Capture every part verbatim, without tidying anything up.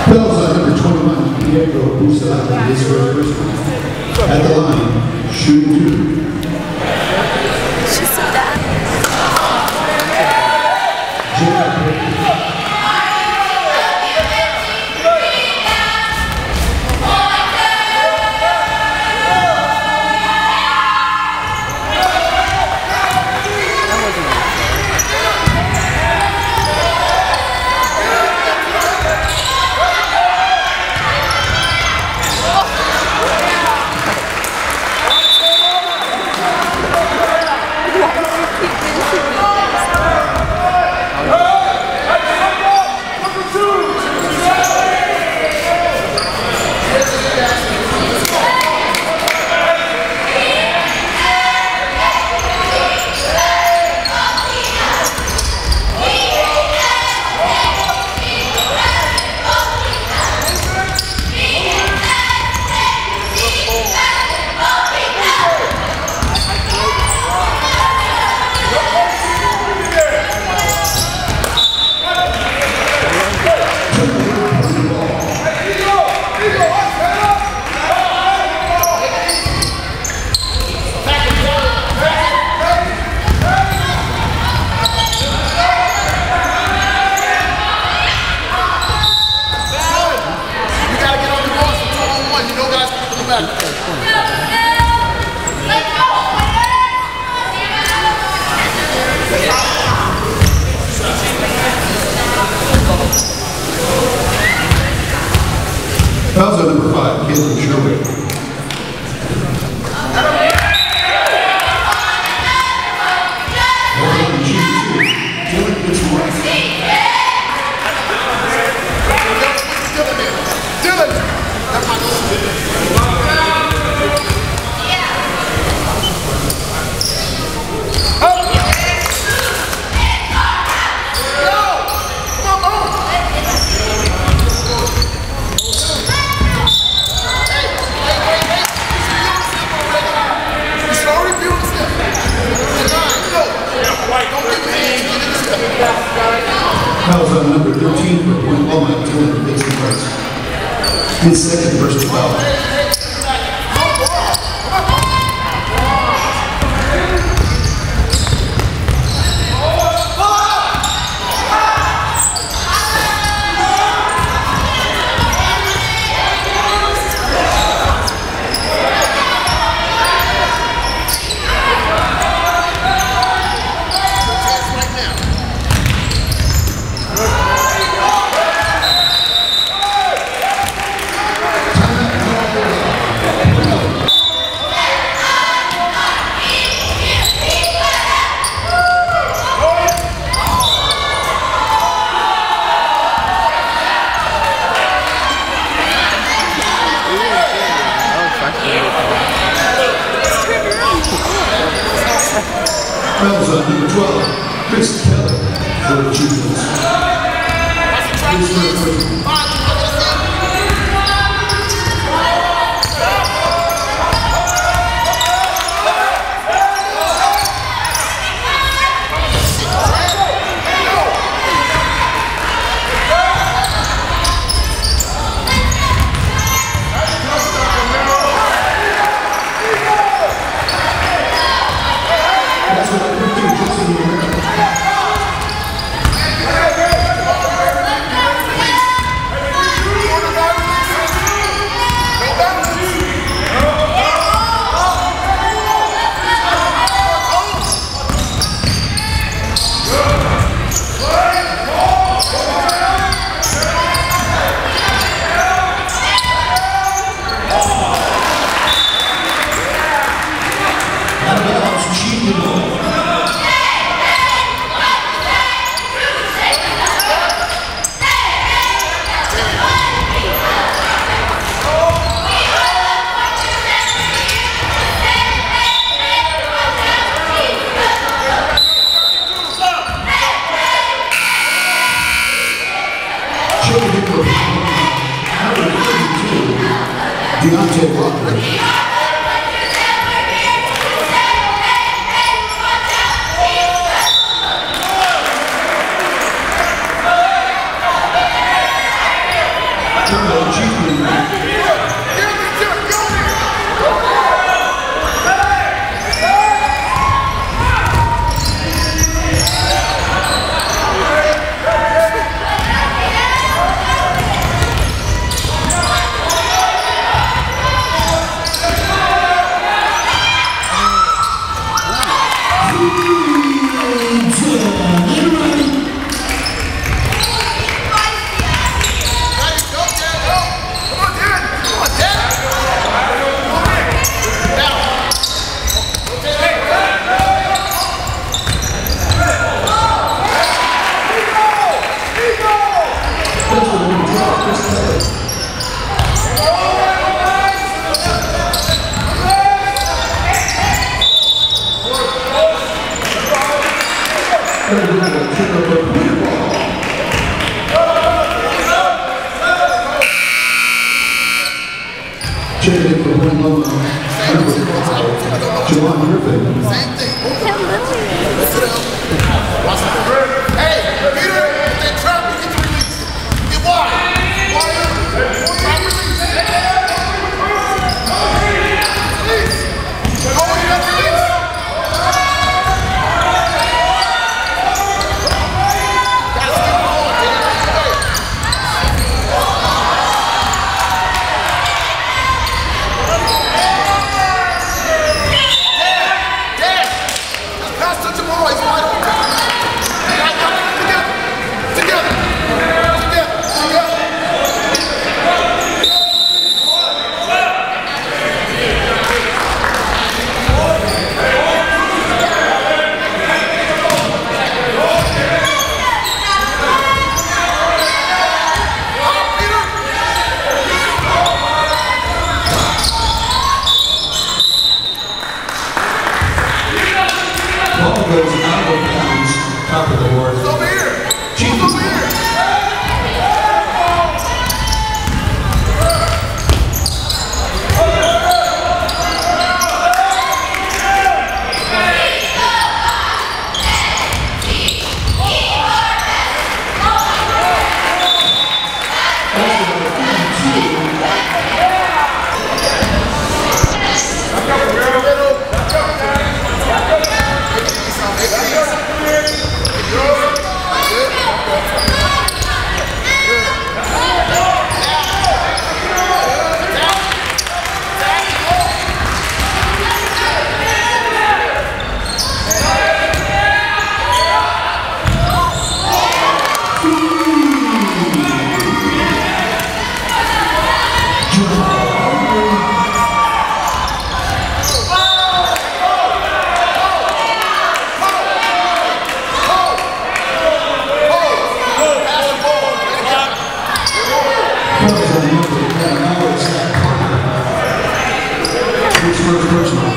Bells on number twenty-one, Pietro Busa, his first person. At the line, shooting two. She's so bad. Fouls on number five, Caleb Sherwood. Fouls on number thirteen for point Walmart, two hundred fifty yards. His second personal foul. Fouls on number twelve, Chris Keller for the Chiefs. His first person. Deontay Walker. Checking in for one moment, number five, Javon Griffin. How little he is. Hey, Peter, if they trap me, get the release. Get wide. Wide open. Wide release. Release. Go when you got release. Gotta keep going, Dan. Dan, Dan. Pass to Jamal. He's wide open. Top of the board. Over here. Jesus. Over here. First personal.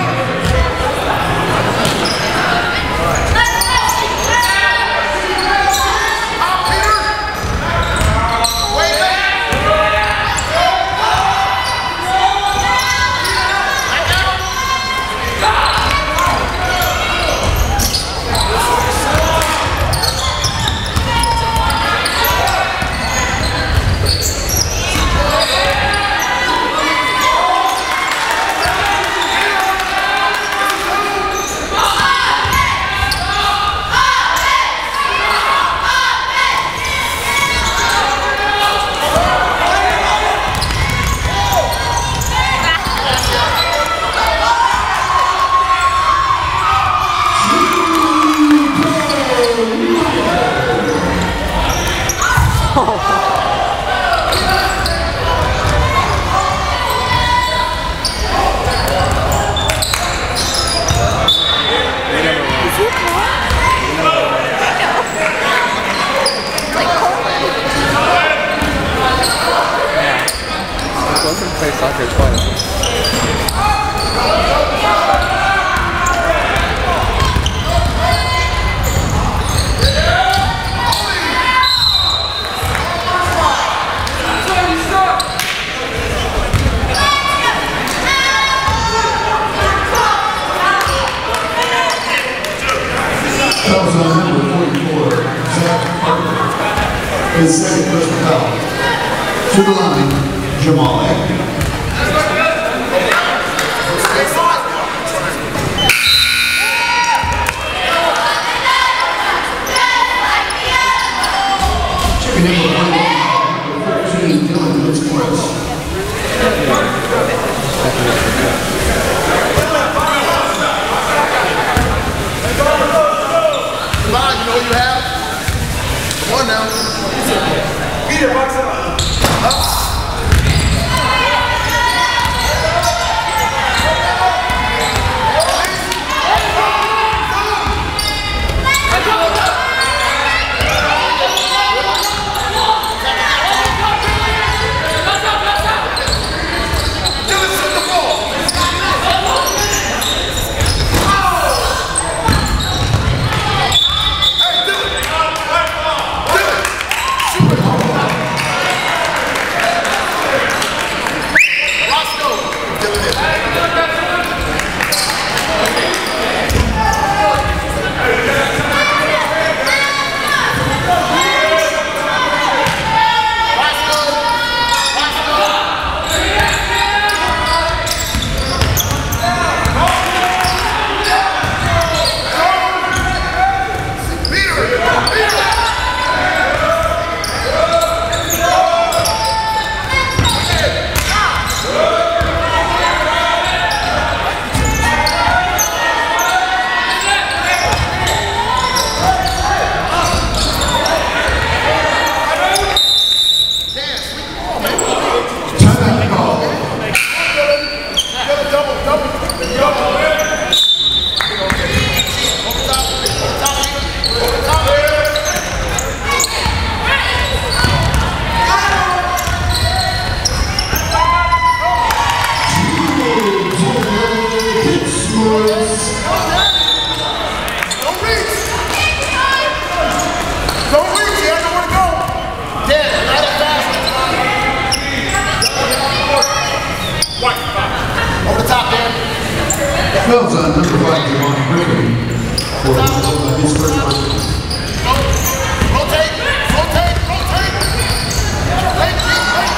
Play soccer twice. Fouls on number forty-four, Zach Parker. His second personal foul. To the line, Jamal Agnew. Checking in with number thirteen, Dylan Woods-Morris. Come on, you know what you have? Come on now. Peter, box up. Up. Fouls on number five, Javon Griffin, for his first person. Rotate, rotate, rotate. Wait, wait, wait.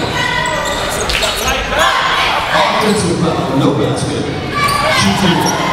Offensive foul, no basket. Shoots